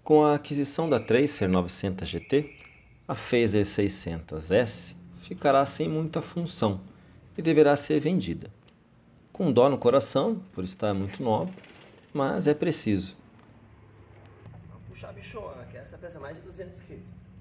Com a aquisição da Tracer 900 GT, a Phaser 600S ficará sem muita função e deverá ser vendida. Com dó no coração, por estar muito nova, mas é preciso. Vamos puxar a bichona, que essa pesa mais de 200 kg.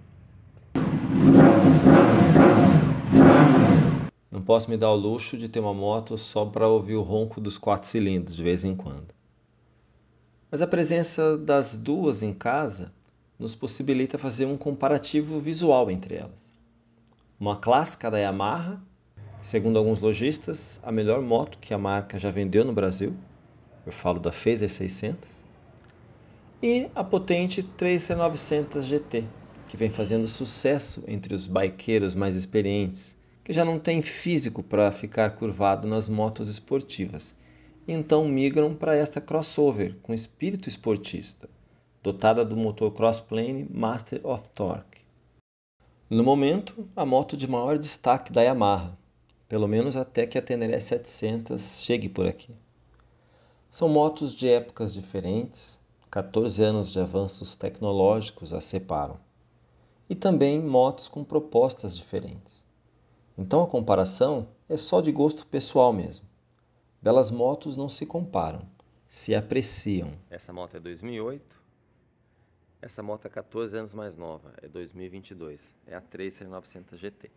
Não posso me dar o luxo de ter uma moto só para ouvir o ronco dos 4 cilindros de vez em quando. Mas a presença das duas em casa nos possibilita fazer um comparativo visual entre elas. Uma clássica da Yamaha, segundo alguns lojistas, a melhor moto que a marca já vendeu no Brasil, eu falo da Phaser 600, e a potente Tracer 900 GT, que vem fazendo sucesso entre os bikeiros mais experientes, que já não têm físico para ficar curvado nas motos esportivas, e então migram para esta crossover com espírito esportista, dotada do motor Crossplane Master of Torque. No momento, a moto de maior destaque da Yamaha, pelo menos até que a Tenere 700 chegue por aqui. São motos de épocas diferentes, 14 anos de avanços tecnológicos as separam, e também motos com propostas diferentes. Então a comparação é só de gosto pessoal mesmo. Belas motos não se comparam, se apreciam. Essa moto é 2008, essa moto é 14 anos mais nova, é 2022, é a Tracer 900 GT.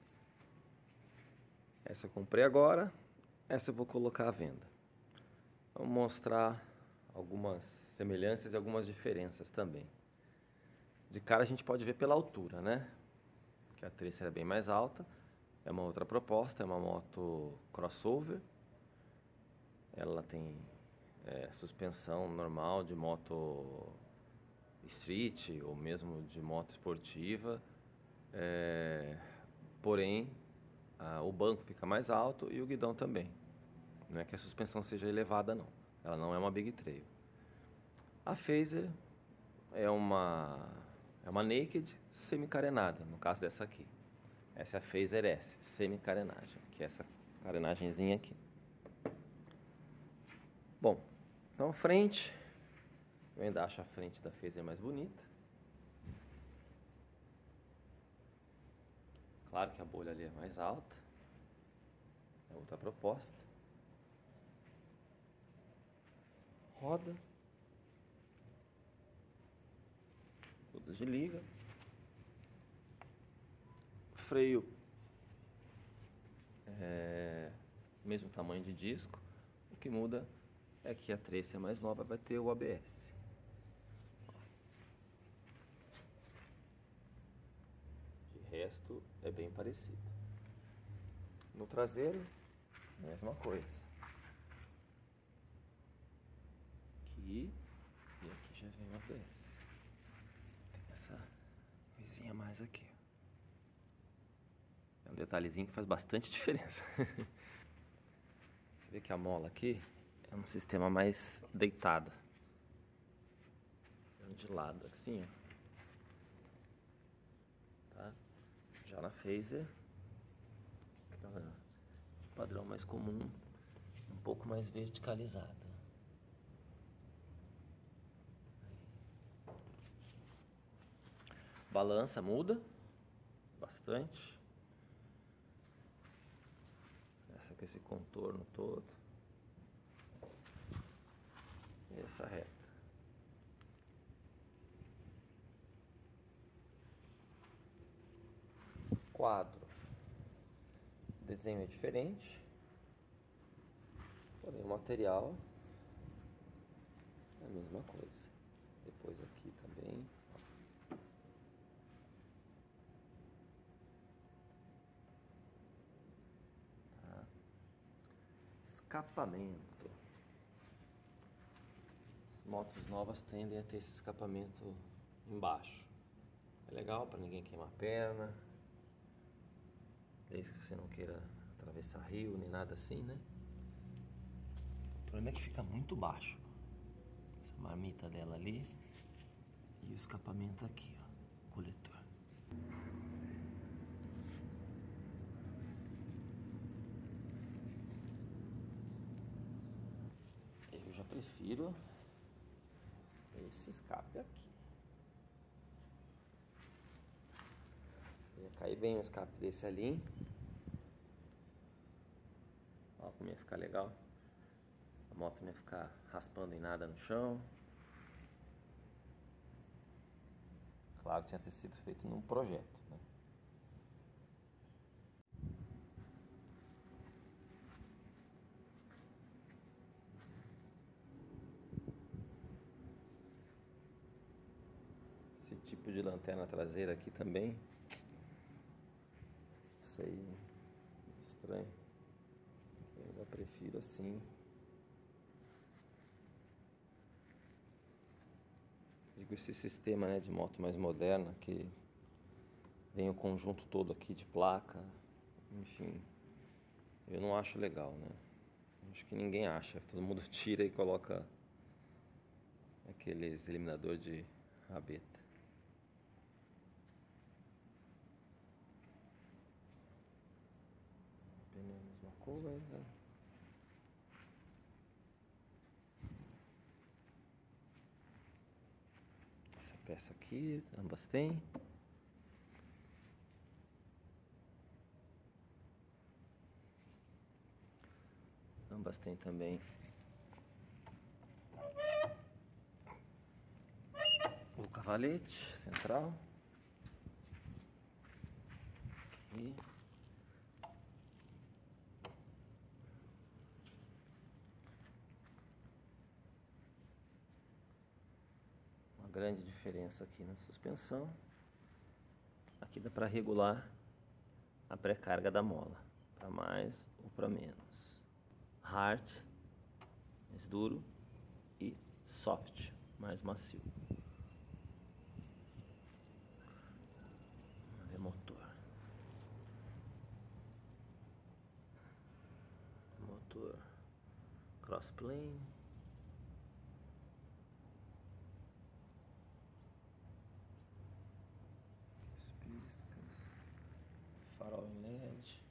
Essa eu comprei agora, essa eu vou colocar à venda. Vamos mostrar algumas semelhanças e algumas diferenças também. De cara a gente pode ver pela altura, né? Que a Tracer é bem mais alta, é uma outra proposta, é uma moto crossover. Ela tem suspensão normal de moto street ou mesmo de moto esportiva, porém o banco fica mais alto e o guidão também. Não é que a suspensão seja elevada não, ela não é uma Big Trail. A Phaser é uma naked semi-carenada, no caso dessa aqui. Essa é a Phaser S, semi-carenagem, que é essa carenagemzinha aqui. Bom, então frente, eu ainda acho a frente da Phaser mais bonita. Claro que a bolha ali é mais alta, é outra proposta. Roda, todas de liga. Freio, mesmo tamanho de disco. O que muda é que a Tracer mais nova vai ter o ABS. De resto é bem parecido. No traseiro, mesma coisa. Aqui e aqui já vem o ABS. Tem essa coisinha mais aqui. É um detalhezinho que faz bastante diferença. Você vê que a mola aqui é um sistema mais deitado. De lado, assim, ó. Tá? Já na Phaser, padrão mais comum, um pouco mais verticalizado. Balança muda bastante. Essa com esse contorno todo. E essa reta. Quadro. O desenho é diferente. Porém o material é a mesma coisa. Depois aqui também. Escapamento. As motos novas tendem a ter esse escapamento embaixo. É legal para ninguém queimar a perna, desde que você não queira atravessar rio nem nada assim, né? O problema é que fica muito baixo. Essa marmita dela ali e o escapamento aqui, ó, coletor. Eu já prefiro esse escape aqui. Ia cair bem um escape desse ali. Ó, como ia ficar legal. A moto não ia ficar raspando em nada no chão. Claro que tinha que ter sido feito num projeto, né? Esse tipo de lanterna traseira aqui também. Isso aí, estranho. Eu já prefiro assim. Digo, esse sistema, né, de moto mais moderna, que vem o conjunto todo aqui de placa, enfim, eu não acho legal, né? Acho que ninguém acha, todo mundo tira e coloca aqueles eliminador de rabeta. Pneu, mesma coisa. Peça aqui, ambas têm. Ambas têm também o cavalete central. Aqui. Grande diferença aqui na suspensão. Aqui dá para regular a pré-carga da mola, para mais ou para menos. Hard, mais duro, e soft, mais macio. Vamos ver motor. Motor crossplane. Farol em LED.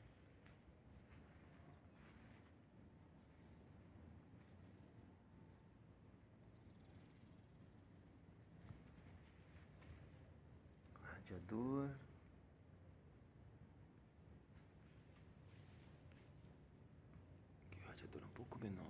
Radiador. Aqui o radiador é um pouco menor.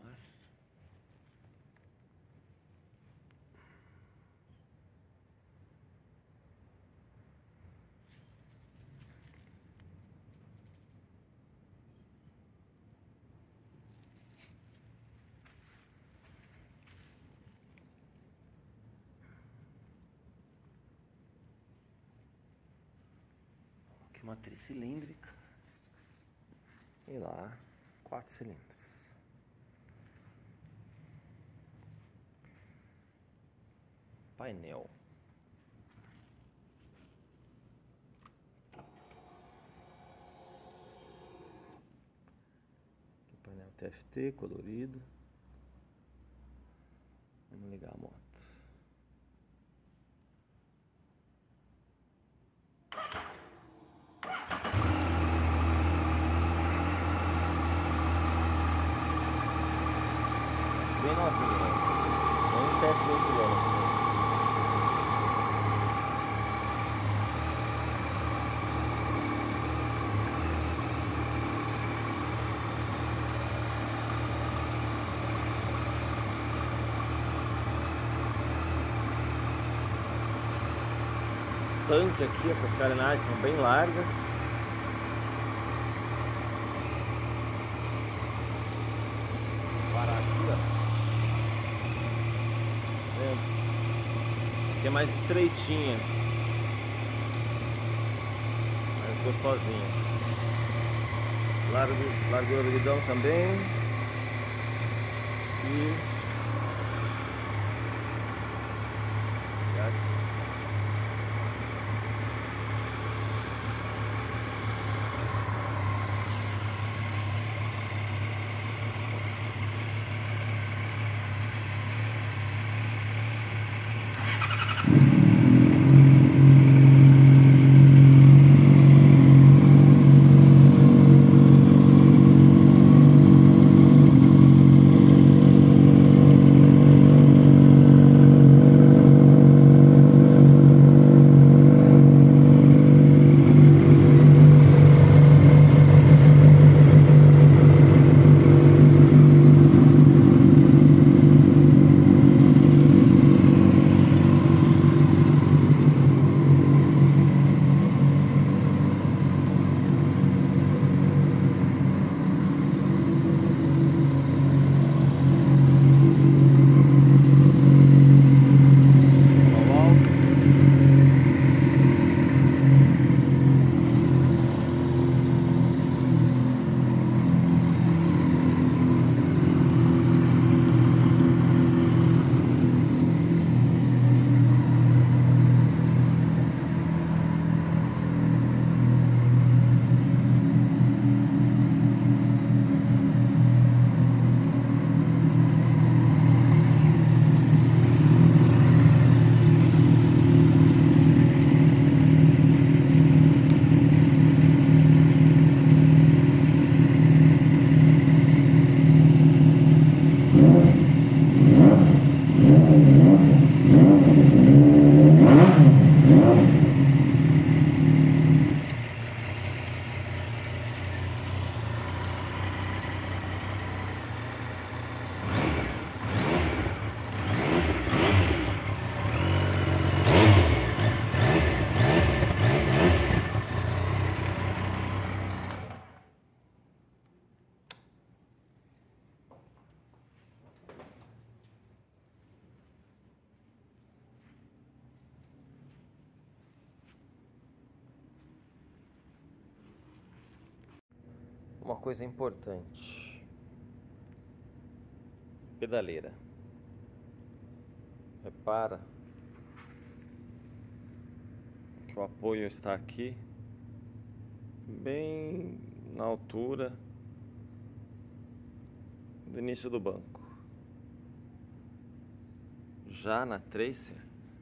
Uma tricilíndrica e lá 4 cilindros. Painel. Aqui, painel TFT colorido. Vamos ligar a moto. Bem novinha, nem 7 mil quilômetros. Tanque aqui, essas carenagens são bem largas. Parar aqui, ó. Aqui é mais estreitinha, mais gostosinha. Largura do guidão também. E Uma coisa importante: pedaleira. Repara que o apoio está aqui, bem na altura do início do banco. Já na Tracer,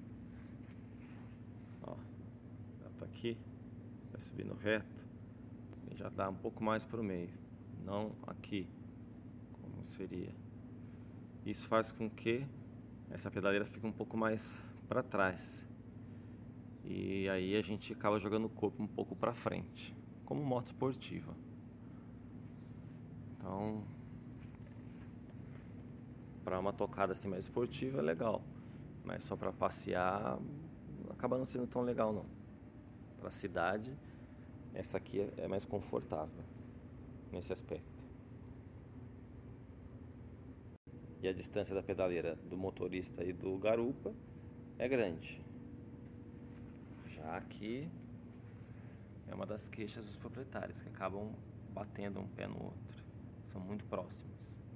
ó, ela tá aqui, vai subindo reto e já dá um pouco mais para o meio, não aqui, como seria. Isso faz com que essa pedaleira fique um pouco mais para trás. E aí a gente acaba jogando o corpo um pouco para frente, como moto esportiva. Então, para uma tocada assim mais esportiva é legal, mas só para passear acaba não sendo tão legal não. Para cidade, essa aqui é mais confortável nesse aspecto. E a distância da pedaleira do motorista e do garupa é grande. Já aqui é uma das queixas dos proprietários, que acabam batendo um pé no outro. São muito próximos.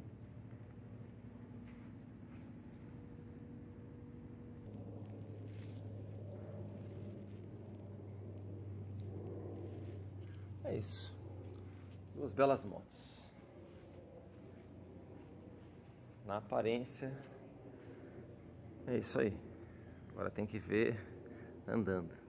É isso. Duas belas motos. Na aparência, é isso aí. Agora tem que ver andando.